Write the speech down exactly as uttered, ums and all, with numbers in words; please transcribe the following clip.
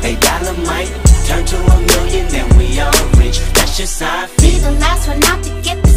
A dollar might turn to a million, then we all rich. That's just how I feel. Be the last one out to get the